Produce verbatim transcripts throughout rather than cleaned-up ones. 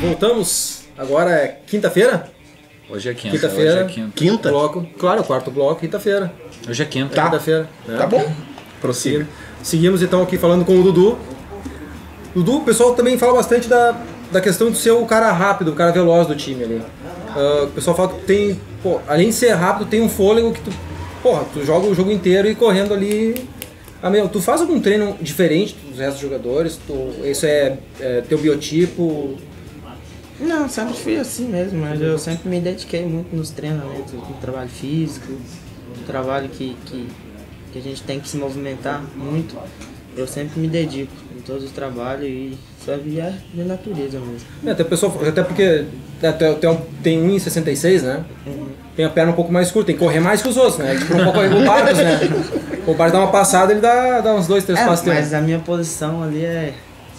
Voltamos. Agora é quinta-feira? Hoje é quinta. Quinta-feira. Hoje é quinta. Quinta? Bloco. Claro, é o quarto bloco, quinta-feira. Hoje é quinta. É quinta-feira. Né? Tá bom. Prossiga. Seguimos então aqui falando com o Dudu. Dudu, o pessoal também fala bastante da, da questão de ser o cara rápido, o cara veloz do time ali. Uh, o pessoal fala que tem, pô, além de ser rápido, tem um fôlego que tu, porra, tu joga o jogo inteiro e correndo ali. Ah, meu, tu faz algum treino diferente dos restos dos jogadores? Tu, isso é, é teu biotipo? Não, sempre fui assim mesmo, mas eu sempre me dediquei muito nos treinamentos, no trabalho físico, no trabalho que, que, que a gente tem que se movimentar muito. Eu sempre me dedico em todos os trabalhos e só via de natureza mesmo. É, até, pessoal, até porque até, até tem um e sessenta e seis, né? Uhum. Tem a perna um pouco mais curta, tem que correr mais que os outros, né? Tipo um pouco o Barcos, né? O Barcos dá uma passada, ele dá, dá uns dois, três É, passos. mas a minha posição ali é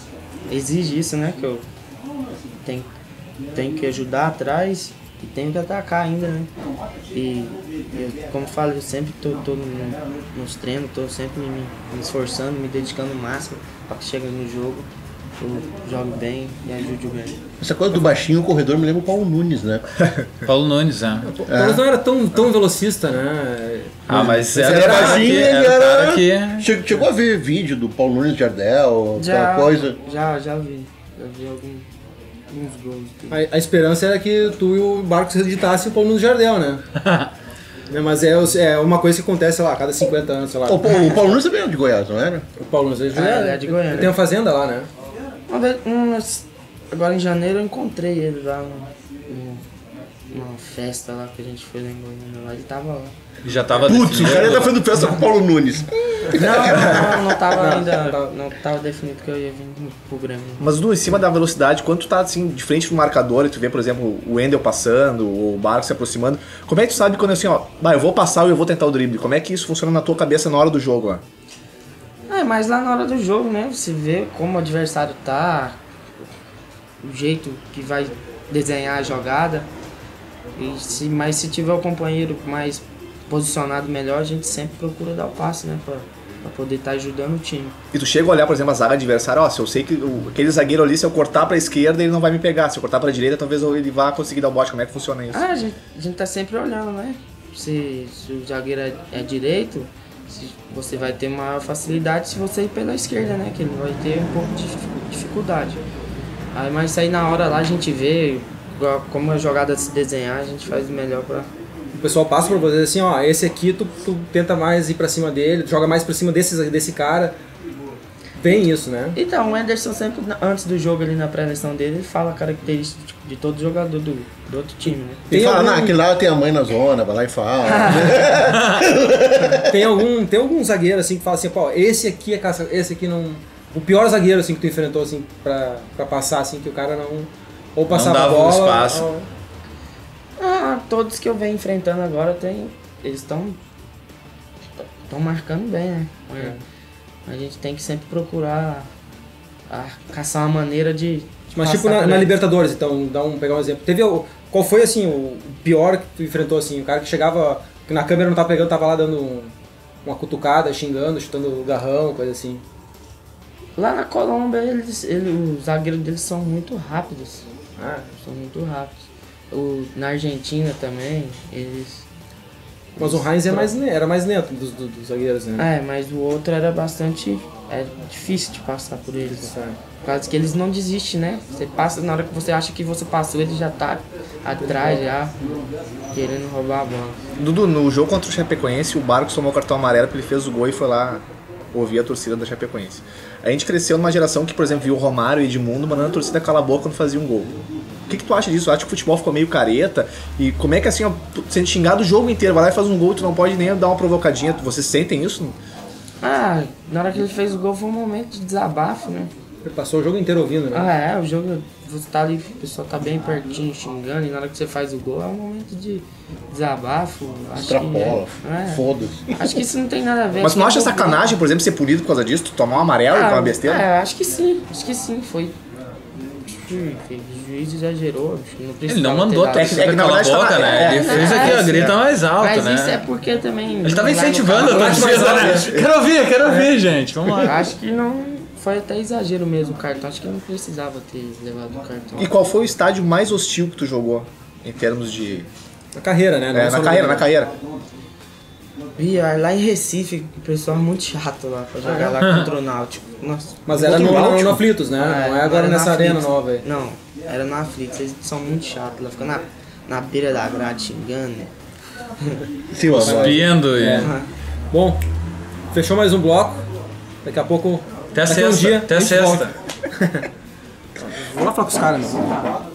exige isso, né? Que eu tenho, tenho que ajudar atrás e tenho que atacar ainda, né? E eu, como eu falo, eu sempre tô, tô no, nos treinos, tô sempre me, me esforçando, me dedicando o máximo para que chegue no jogo, eu jogue bem e ajude o ganho. Essa coisa do baixinho, o corredor me lembra o Paulo Nunes, né? Paulo Nunes, é. O Paulo não era tão, tão velocista, né? Ah, mas Ele era, era cara baixinho, que- ele era era... cara que... Che- Chegou a ver vídeo do Paulo Nunes de Jardel, Já, aquela coisa. já, já vi, já vi algum, alguns gols. A, a esperança era que tu e o Barcos editassem o Paulo Nunes Jardel, né? Né, mas é, é uma coisa que acontece, sei lá, a cada cinquenta anos, sei lá. O, Paulo- o Paulo Nunes também era de Goiás, não era? O Paulo Nunes Ah, ele é de Goiânia. Ele tem uma fazenda lá, né? Uma vez, umas- agora em janeiro eu encontrei ele lá no, no, numa festa lá que a gente foi lá em Goiânia, lá ele tava lá. E já tava Putz, o definido. cara tá fazendo festa com o Paulo Nunes. Não, não, não tava Não, ainda, não tava. não tava definido que eu ia vir no- pro Grêmio. Mas no em cima da velocidade, quando tu tá assim, de frente pro marcador e tu vê, por exemplo, o Wendel passando, o Barco se aproximando, como é que tu sabe quando assim, ó, bah, eu vou passar ou eu vou tentar o drible? Como é que isso funciona na tua cabeça na hora do jogo, ó? É, mas lá na hora do jogo, né, você vê como o adversário tá, o jeito que vai desenhar a jogada, e se, mas se tiver o companheiro mais posicionado melhor, a gente sempre procura dar o passe, né, pra, pra poder estar ajudando o time. E tu chega a olhar, por exemplo, a zaga adversária, ó, se eu sei que o, aquele zagueiro ali, se eu cortar pra esquerda, ele não vai me pegar, se eu cortar pra direita, talvez ele vá conseguir dar o bote, como é que funciona isso? Ah, a gente, a gente tá sempre olhando, né, se, se o zagueiro é, é direito, se você vai ter maior facilidade se você ir pela esquerda, né, que ele vai ter um pouco de dificuldade. Aí, mas isso aí na hora lá a gente vê igual- como a jogada se desenhar, a gente faz o melhor pra... O pessoal passa pra você assim, ó, esse aqui tu, tu tenta mais ir pra cima dele, tu joga mais pra cima desse, desse cara. Tem isso, né? Então, o Anderson sempre, na- antes do jogo ali na pré-eleição dele, ele fala a característica de todo jogador do, do outro time, né? Tem Tem fala, algum- não, aquele lá tem a mãe na zona, vai lá e fala. Tem algum, tem algum zagueiro assim que fala assim, pô, esse aqui é caça, esse aqui não. O pior zagueiro assim que tu enfrentou assim pra, pra passar assim, que o cara não. Ou passava a dava o bola. espaço. ou- Ah, todos que eu venho enfrentando agora, tem, eles estão estão marcando bem, né? A gente tem que sempre procurar a, caçar uma maneira de... de Mas passar tipo na, por na eles. Libertadores, então, dá um, pegar um exemplo. Teve o, qual foi assim o pior que tu enfrentou assim? O cara que chegava, que na câmera não tava pegando, tava lá dando um- uma cutucada, xingando, chutando o garrão, coisa assim. Lá na Colômbia, eles, ele, os zagueiros deles são muito rápidos. Ah, São muito rápidos. O, na Argentina também, eles... mas o Heinz é mais, le- era mais lento dos, dos, dos zagueiros, né? É, mas o outro era bastante... É difícil de passar por eles. Certo. Por causa que eles não desistem, né? Você passa, na hora que você acha que você passou, ele já tá atrás, já querendo roubar a bola. Dudu, no jogo contra o Chapecoense, o Barcos tomou o cartão amarelo porque ele fez o gol e foi lá ouvir a torcida da Chapecoense. A gente cresceu numa geração que, por exemplo, viu o Romário e Edmundo mandando a torcida calar a boca quando fazia um gol. O que, que tu acha disso? Tu acha que o futebol ficou meio careta? E como é que assim, ó, tu sendo xingado o jogo inteiro, vai lá e faz um gol e tu não pode nem dar uma provocadinha? Vocês sentem isso? Ah, na hora que ele fez o gol foi um momento de desabafo, né? Ele passou o jogo inteiro ouvindo, né? Ah, é, o jogo, você tá ali, o pessoal tá bem pertinho xingando, e na hora que você faz o gol é um momento de desabafo. Acho Extrapola, que, é, foda-se. acho que isso não tem nada a ver. Mas tu não acho acha que é um sacanagem, por exemplo, ser punido por causa disso? Tu tomar um amarelo e Ah, tomar uma besteira? É, acho que sim, acho que sim, foi. O juiz exagerou, acho que não Ele precisava não ter mandou a dado técnica É que, na calar a verdade, boca, tava- né? é, Ele é, fez aqui, é, ó, grita mais alto, Mas né? isso é porque também. Ele tava lá no incentivando a canal- torcida, né? Quero ouvir, quero ouvir, gente. Vamos lá. Acho que não foi até exagero mesmo o cartão. Acho que não precisava ter levado o cartão. E qual foi o estádio mais hostil que tu jogou? Em termos de... Na carreira, né? Não É, só na no- carreira, na carreira. E aí, lá em Recife, o pessoal é muito chato lá pra jogar lá contra o Náutico. Nossa. Mas era no, Contra o no, Náutico? no Aflitos, né? Ah, não é agora era na nessa arena Aflitos. nova aí. Não, era na Aflitos. Eles são muito chatos lá, ficam na, na beira da grade xingando, né? Sim, mano. Cuspindo e... Aham. Bom, fechou mais um bloco. Daqui a pouco. Até a daqui a um sexta, dia, até a gente sexta. volta. Vou lá falar com os caras, meu.